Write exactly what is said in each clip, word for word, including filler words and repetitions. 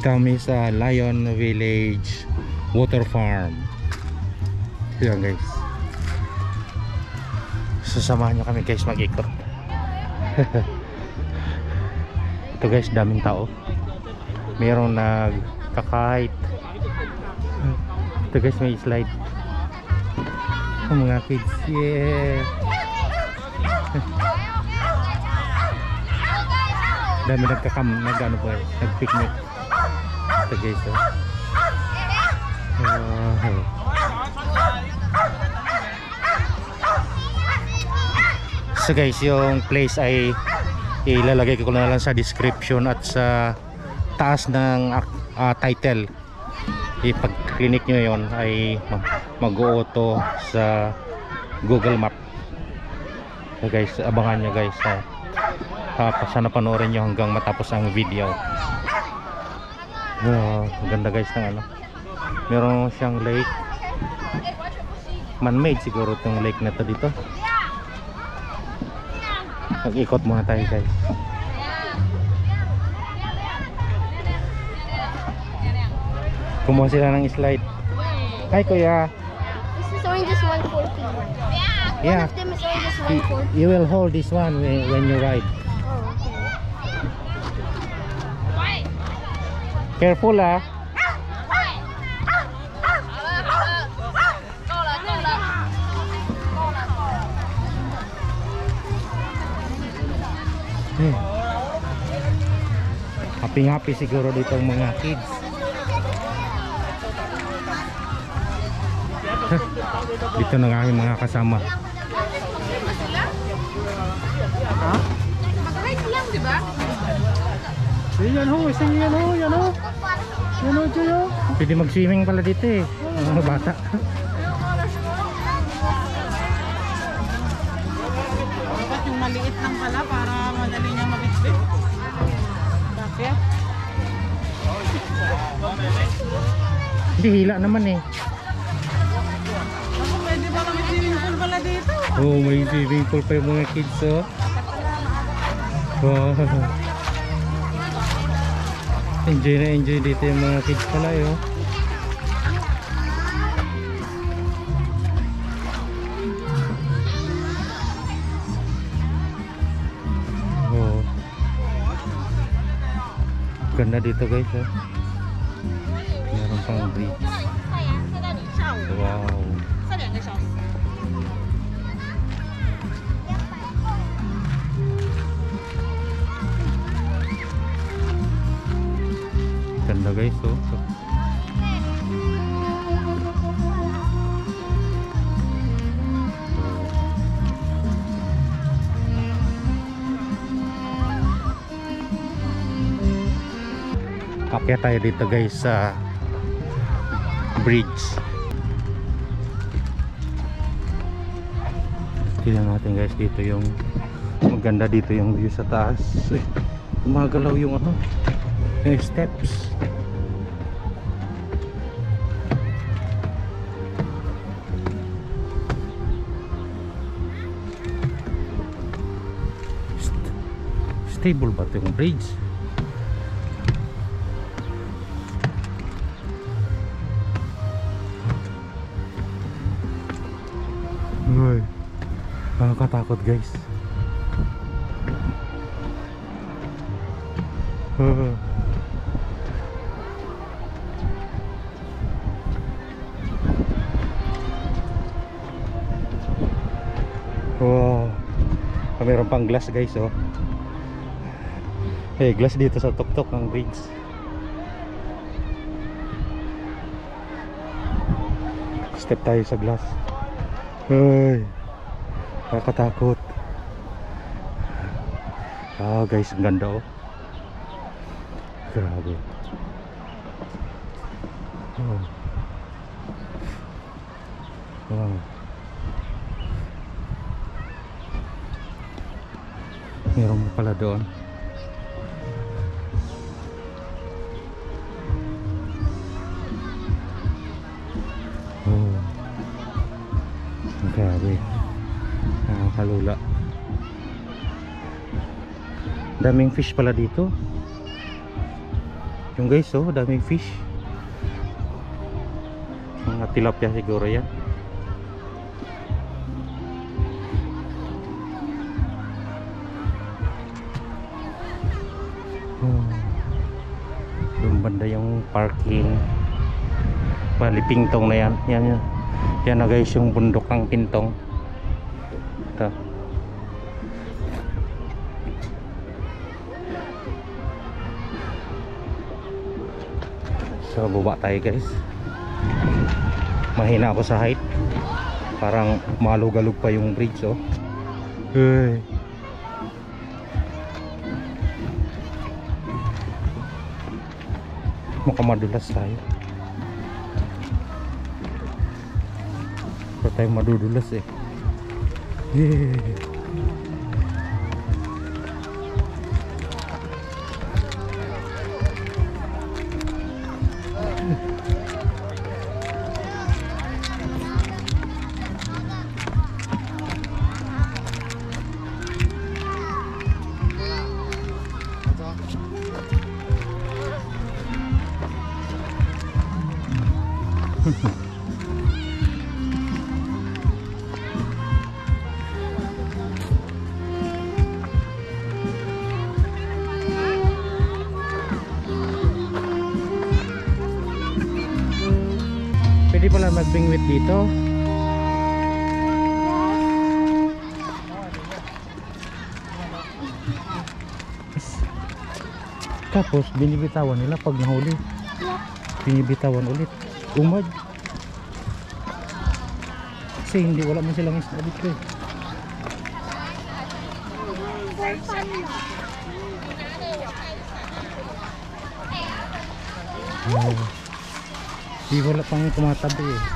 kami sa Lion Village Water Farm. Yan guys, sasamahan nyo kami guys mag-ikot. Ito guys, daming tao. Mayroong nagkakahit. Ito guys, may slide. Oh, mga kids, yeah. Dami nagkakam, nag-ano po, nag-picnic. Ito guys, oh. Wow. So guys, yung place ay ilalagay ko na lang sa description at sa taas ng uh, title. Ipag-click nyo yon ay mag-auto sa Google Map. So guys, abangan nyo guys, ha. Tapos sana panoorin nyo hanggang matapos ang video. Oh, ganda guys ng ano. Meron siyang lake. Man-made siguro itong lake na to dito. Mag-ikot muna tayo guys. Kumuha sila ng slide. Hi kuya. This is oranges one forty. Yeah. One of them is oranges one forty. You will hold this one when, when you ride. Oh, okay. Careful ah. Hmm. Happy happy siguro dito ang mga kids. Dito na ang mga kasama. Ha? Mag-ride lang, di ba? Yan ho, isang yan ho, yan ho. Yan ho, dyan ho. Pwede mag-swimming pala dito eh, mga bata. Dapat yung maliit lang pala para madali niya mabitbit. Bakit? Hindi, hila naman eh. Ako, pwede ba kami swimming pool pala dito? Oh, may swimming pool pa yung mga kids oh. Wow. Enjoy na enjoy dito yung mga kids pala eh oh. Oh. Ganda dito guys oh. Meron pang bridge. Wow. Ganda guys oh. Akyat tayo dito guys sa bridge. Tingnan natin guys dito yung maganda dito yung view sa taas. Eh, gumagalaw yung ano, yung steps. St stable ba ito yung bridge? Uy, nakakatakot guys. Uh. Wow, mayroon pang glass guys oh. Eh, hey, glass dito sa tuktok ng bridge. Step tayo sa glass. Ay, nakakatakot. Ah guys, ang ganda oh. Grabe. Oh. Wow. Meron mo pala doon. Oh. Grabe. Nakakalula. Daming fish pala dito. Yung guys, oh, daming fish. Mga tilapia siguro yan. Hmm. Yung banda yung parking. Bali, Pingtong na yan. Yan, yan. Yan na guys, yung bundok ng Pingtong. Ito. So, baba tayo guys. Mahina ako sa height. Parang malug-alug pa yung bridge, oh. Hey. Mukhang madulas tayo. Pero tayo madudulas eh. Yeah. Pwede pala magbingwit dito. Tapos binibitawan nila pag nahuli. Binibitawan ulit. Umad. Kasi hindi, wala man silang isda dito eh. Oh. Di wala pang tumatabi eh.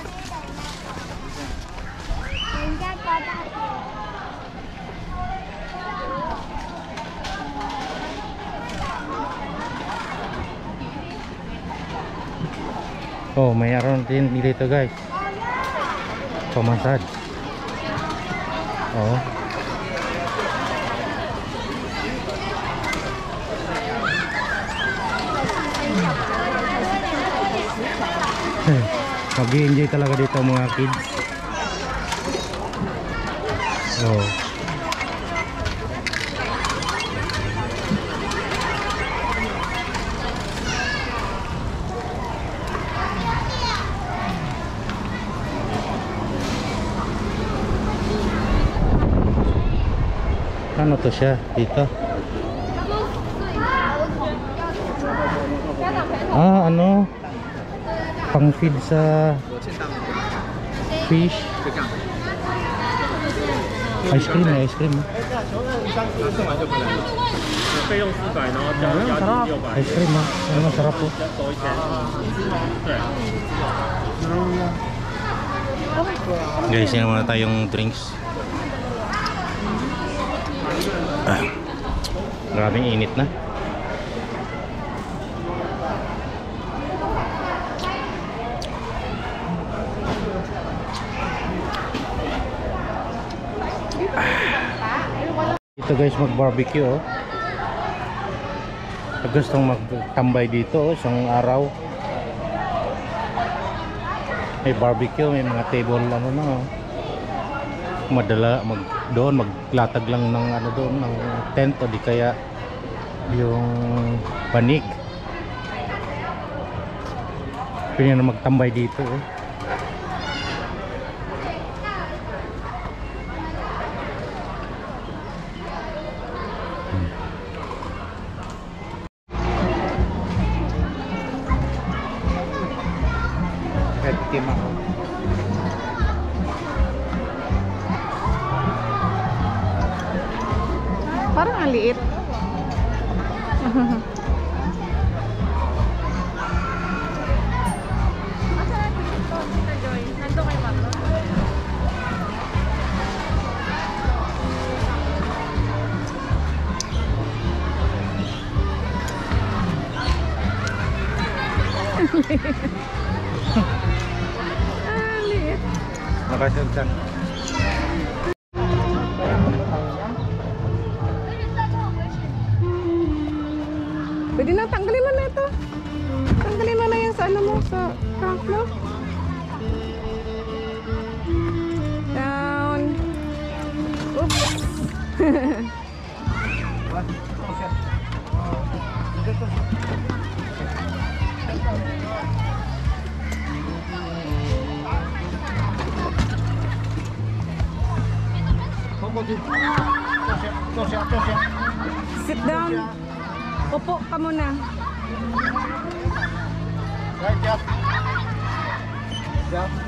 Oh, mayroon din dito guys. Pamasad. Oh. Mag-i-enjoy talaga dito mga kids. Oh. Ano to siya dito? Ah, ano? Pang feed sa fish. Ice cream, ice cream. Ice cream, ah. Ano masarap po. Guys, yan muna tayong drinks. Ah, grabing init na. Ito guys, mag-barbecue oh. Pag gustong magtambay dito oh, isang araw. May barbecue, may mga table ano na oh. Madala mag doon maglatag lang ng ano doon ng tent o di kaya yung banig. Pwede na magtambay dito oh. Hmm. Red team ako. Parang ang liit. Ang liit. Makasag dyan. Pwede na, tanggalin mo na ito. Tanggalin mo na yan sa ano mo, sa crank mo. Down. Oops. Sit down. Upo ka muna. Right, Jeff. Jeff.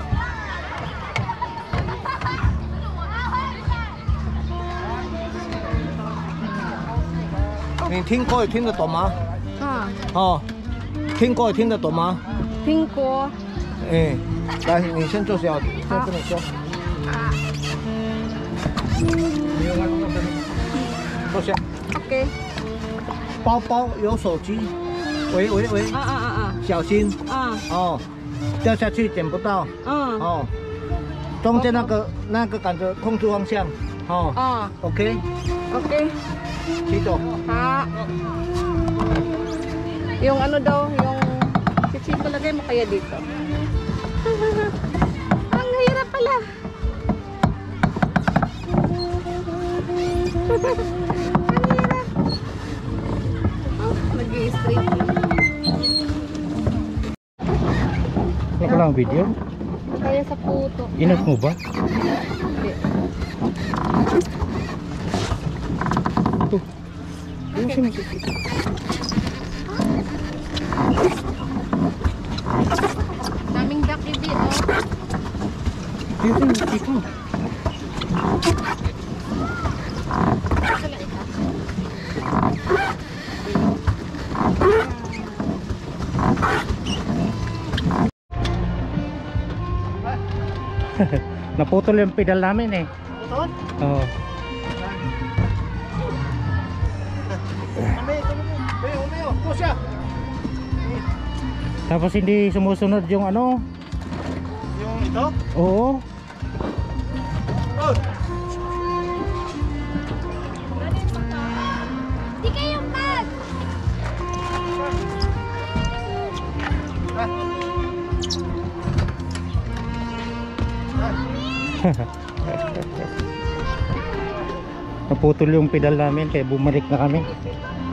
你听歌也听得懂吗？ Ah, 哦，听歌也听得懂吗？ 听过。 哎，来，你先坐下，先跟你说。坐下。 Okay. 包包有手机。喂喂喂， Ah, ah, ah, 小心 ah. Ah, 哦，掉下去捡不到 ah. 哦。中间那个那个感觉控制方向哦。 Ah, OK， okay. 起走。 Ha. Yung ano daw, yung chichito lagay mo kaya dito. Ang hirap pala. Ang hirap. Oh, nag-i-straight. Ano ka lang video? Kaya sa puto. Inot mo ba? Hindi. Ayusin mo. Daming duck ibi, oh. Ayusin mo. Ikaw. Naputol yung pedal namin eh. Putol? Oo. Kami, kami, Mayo, Mayo, push siya. Tapos hindi sumusunod yung ano. Yung ito? Oo. Oh! Di kayo mag! Naputol yung pedal namin kaya bumalik na kami.